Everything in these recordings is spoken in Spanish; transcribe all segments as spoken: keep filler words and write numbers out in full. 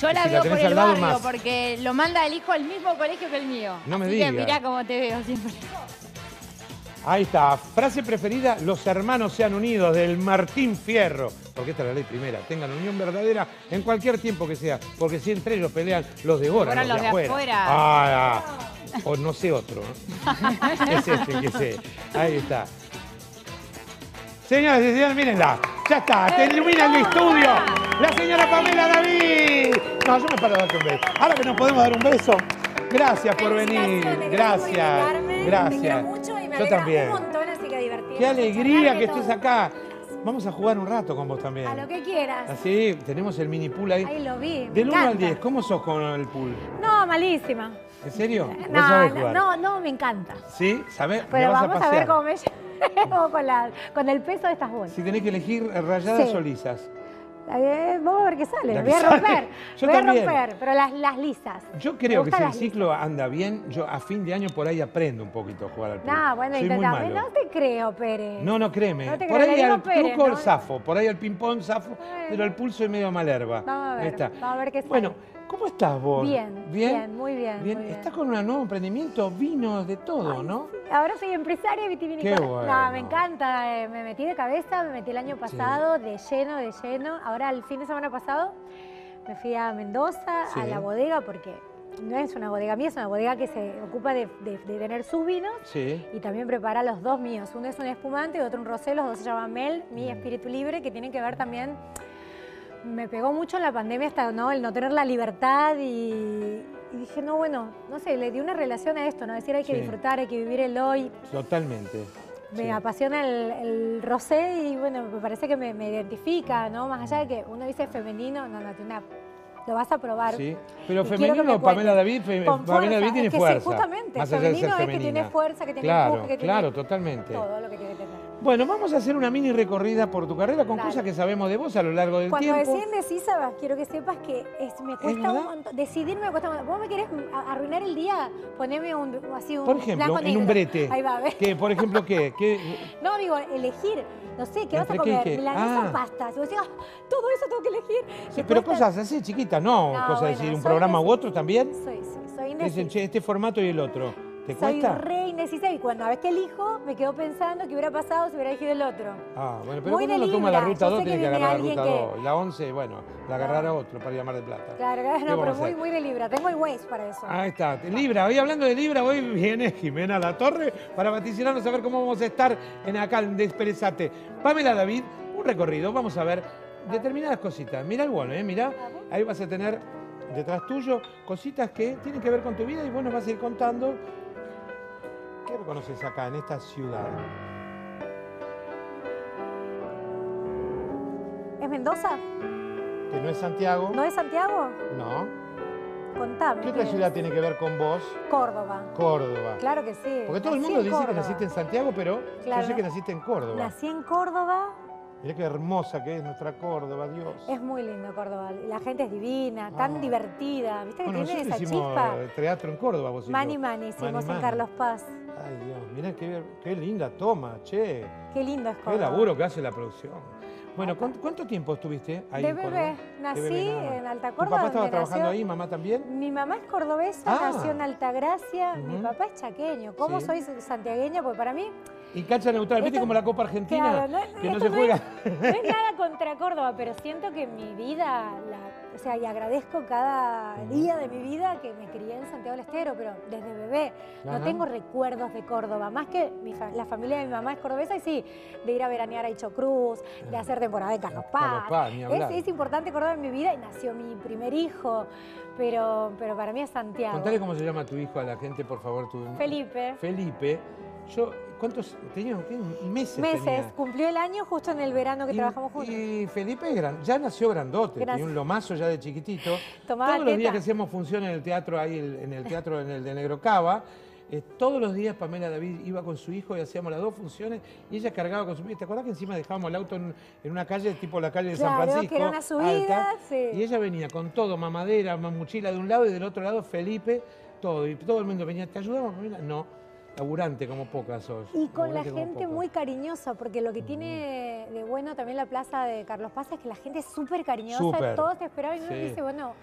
Yo la si veo la por tenés el al lado, barrio, más. porque lo manda el hijo al mismo colegio que el mío. No me Así digas. que mirá cómo te veo siempre. Ahí está. Frase preferida, los hermanos sean unidos, del Martín Fierro. Porque esta es la ley primera. Tengan unión verdadera en cualquier tiempo que sea. Porque si entre ellos pelean, los devoran, Devoran los, los de, de afuera. afuera. Ah, ah. O no sé otro. ¿Eh? Es este que sé. Ahí está. Señoras y señores, mírenla. Ya está, te ilumina el estudio. La señora Pamela David. No, yo me paro a darte un beso. Ahora que nos podemos dar un beso. Gracias por venir. Gracias. Gracias. Yo también. Qué alegría que estés acá. Vamos a jugar un rato con vos también. A lo que quieras. Así, tenemos el mini pool ahí. Ahí lo vi. Del uno al diez, ¿cómo sos con el pool? No, malísima. ¿En serio? ¿Vos No, sabés no, jugar? no, no, me encanta. ¿Sí? ¿Sabés? Me Pero vas vamos a, pasear. ver cómo me llevo con, la, con el peso de estas bolsas. Si tenés que elegir rayadas Sí. o lisas. Eh, vamos a ver qué sale. La Voy que a sale. romper. Yo voy también. a romper, pero las, las lisas. Yo Me creo que si gustan el las ciclo anda bien, yo a fin de año por ahí aprendo un poquito a jugar al pool. No, bueno, Soy muy intentame. malo. No te creo, Pérez. No, no, créeme. No te por creo, ahí le digo al Pérez, truco ¿no? zafo, por ahí al ping-pong zafo, Bueno. pero al pulso soy medio malerba. Vamos a ver, Ahí está. vamos a ver qué sale. Bueno, ¿cómo estás vos? Bien, bien, muy bien, muy bien. Estás con un nuevo emprendimiento, vinos, de todo, Ay, ¿no? sí. Ahora soy empresaria vitivinícola. Qué bueno. No, me encanta. eh, Me metí de cabeza, me metí el año pasado de lleno, de lleno. Ahora el fin de semana pasado me fui a Mendoza, Sí. a la bodega, porque no es una bodega mía, es una bodega que se ocupa de, de- de tener sus vinos Sí. y también prepara los dos míos. Uno es un espumante y otro un rosé, los dos se llaman Mel, mi espíritu libre, que tienen que ver también. Me pegó mucho en la pandemia hasta, ¿no? El no tener la libertad y, y dije, no, bueno, no sé, le di una relación a esto, ¿no? Decir, hay que Sí. disfrutar, hay que vivir el hoy. Totalmente. Me Sí. apasiona el, el rosé y, bueno, me parece que me, me identifica, ¿no? Más allá de que uno dice femenino, no, no, tiene una- lo vas a probar. Sí. Pero Y quiero que femenino, me Pamela cuentes. David, fe- Con Pamela fuerza, David tiene es que fuerza. Sí, justamente, más allá de ser femenino es que femenina. tiene fuerza, que tiene Claro, empuje, que claro, tiene totalmente. todo lo que tiene que tener. Bueno, vamos a hacer una mini recorrida por tu carrera con Dale. cosas que sabemos de vos a lo largo del Cuando tiempo. decís indecisa, quiero que sepas que es, me cuesta verdad? un montón. Decidir me cuesta un montón. ¿Vos me querés a- arruinar el día? Poneme un, así un Por ejemplo, blanco en negro. un brete. Ahí va, ¿ves? ¿Qué, por ejemplo, qué? ¿Qué? No, digo, elegir. No sé, ¿qué vas a ¿Entre qué y comer? qué? Milanesa, Ah. pastas. Y vos decís, ah, todo eso tengo que elegir. Sí, Me pero cuesta- cosas así, chiquitas, no, No, cosas de bueno, decir, un soy programa u indecisa. otro también. Soy, sí, soy Dicen, indecisa. che, este formato y el otro. ¿Te Soy cuesta? re indecisa y cuando a veces que elijo me quedo pensando qué hubiera pasado si hubiera elegido el otro. Ah, bueno, pero Muy cuando uno de toma la Libra, ruta yo dos sé tiene que que viene agarrar la ruta alguien que- dos. Y la once, bueno, la agarrará otro para ir a Mar del Plata. Claro, ¿Qué no, vamos a pero muy, hacer? muy de Libra. Tengo el Waze para eso. Ahí está, Libra. Hoy hablando de Libra, hoy viene Jimena La Torre para vaticinarnos a ver cómo vamos a estar en acá en Desperezate. Pamela David, un recorrido, vamos a ver determinadas cositas. Mirá el bono, ¿eh? Mirá, ahí vas a tener detrás tuyo cositas que tienen que ver con tu vida y vos nos vas a ir contando. ¿Qué reconoces acá en esta ciudad? ¿Es Mendoza? Que no es Santiago. ¿No es Santiago? No. Contame. ¿Qué otra ¿qué ciudad es? tiene que ver con vos? Córdoba. Córdoba. Claro que sí. Porque todo el Nací mundo en dice que Córdoba. naciste en Santiago, pero Claro. yo sé que naciste en Córdoba. Nací en Córdoba. Mirá qué hermosa que es nuestra Córdoba, Dios. Es muy lindo Córdoba. La gente es divina, tan Ah. divertida. ¿Viste que Bueno, tiene nosotros esa hicimos chispa? eh, teatro en Córdoba, vos y yo. Mani Mani hicimos Mani en Mani. Carlos Paz. Ay, Dios, mirá qué, qué linda toma, che. Qué lindo es Qué Córdoba. laburo que hace la producción. Bueno, ¿cuánto, cuánto tiempo estuviste ahí De en Córdoba? bebé. Nací bebé nada más. en Alta ¿Tu Córdoba, papá estaba donde trabajando nació- ahí, mamá también? Mi mamá es cordobesa, Ah. nació en Altagracia. Mi Ujú. papá es chaqueño. ¿Cómo Sí. soy santiagueña? Porque para mí... Y cancha neutral, ¿viste Esto- como la Copa Argentina? Claro, no, que no esto se no juega. Es, no es nada contra Córdoba, pero siento que mi vida, la- o sea, y agradezco cada Ujú. día de mi vida que me crié en Santiago del Estero, pero desde bebé Ajá. no tengo recuerdos de Córdoba, más que mi fa- la familia de mi mamá es cordobesa y sí, de ir a veranear a Icho Cruz, de hacer temporada en Carlos Paz. Carlos Paz, ni hablar. Es, es importante Córdoba en mi vida y nació mi primer hijo, pero, pero para mí es Santiago. Contale cómo se llama tu hijo a la gente, por favor. Tu... Felipe. Felipe. Yo, ¿cuántos tenía? ¿Qué? Meses Meses, tenía. cumplió el año justo en el verano que Y- trabajamos juntos. Y Felipe es gran- ya nació grandote, Gracias. tenía un lomazo ya de chiquitito. Tomaba todos los días teta. que hacemos función en el teatro, ahí el- en el teatro en el de Negro Cava, eh, todos los días Pamela David iba con su hijo y hacíamos las dos funciones y ella cargaba con su hijo. ¿Te acuerdas que encima dejábamos el auto en, en una calle, tipo la calle de San Claro, Francisco? que era una subida, alta? sí. Y ella venía con todo, mamadera, mochila de un lado y del otro lado Felipe, todo. Y todo el mundo venía, ¿te ayudamos, Pamela? No. Laburante como pocas sos. Y con la laburante como gente pocas. muy cariñosa, porque lo que tiene de bueno también la plaza de Carlos Paz es que la gente es súper cariñosa, Súper. todos te esperaban y uno Sí. dice, bueno,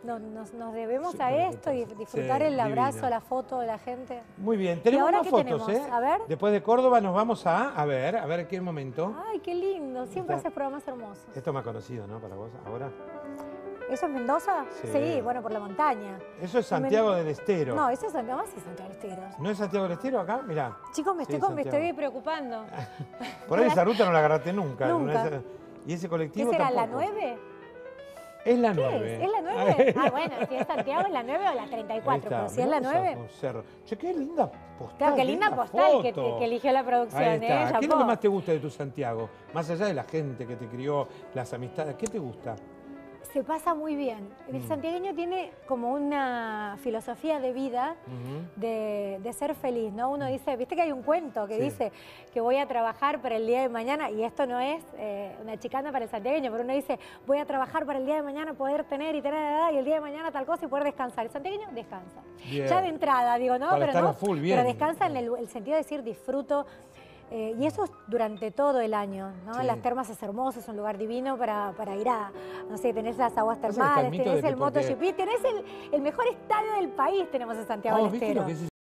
nos, nos- nos debemos Sí, a por esto y supuesto. disfrutar Sí, el abrazo, divino. la foto de la gente. Muy bien, tenemos ahora más qué fotos, tenemos? ¿eh? A ver. Después de Córdoba nos vamos a, a ver, a ver qué momento. Ay, qué lindo. Siempre Está- haces programas hermosos. Esto es más conocido, ¿no? Para vos, ahora. ¿Eso es Mendoza? Sí. bueno, por la montaña. Eso es Santiago Men- del Estero. No, eso es Santiago, sí, Santiago del Estero. ¿No es Santiago del Estero acá? Mirá. Chicos, me Sí, estoy, con- me Santiago. estoy preocupando. Por ahí esa ruta no la agarraste nunca. Nunca. Esa- y ese ¿Qué colectivo será, la tampoco. nueve? Es la ¿Qué nueve. es? ¿Es la nueve? Ah, bueno, si es Santiago es la nueve o la treinta y Ahí cuatro, está, pero si es la mirá nueve... esa, un cerro. Che, qué linda postal. Claro, qué linda postal que, foto. que eligió la producción, Ahí está. ¿eh? ¿Qué es lo que Chapó. más te gusta de tu Santiago? Más allá de la gente que te crió, las amistades, ¿qué te gusta? Se pasa muy bien. El Mm. santiagueño tiene como una filosofía de vida Ujú. de, de ser feliz, ¿no? Uno dice, viste que hay un cuento que Sí. dice que voy a trabajar para el día de mañana, y esto no es eh, una chicana para el santiagueño, pero uno dice, voy a trabajar para el día de mañana, poder tener y tener, y el día de mañana tal cosa y poder descansar. El santiagueño descansa. Bien. Ya de entrada, digo, no, Para pero estar no, a full, bien. pero descansa en el, el sentido de decir disfruto. Eh, y eso es durante todo el año, ¿no? Sí. Las termas es hermoso, es un lugar divino para, para ir a, no sé, tenés las aguas Pasa que está el termales, mito tenés de que el porque- MotoGP, tenés el, el mejor estadio del país, tenemos en Santiago Oh, del ¿viste Estero. lo que es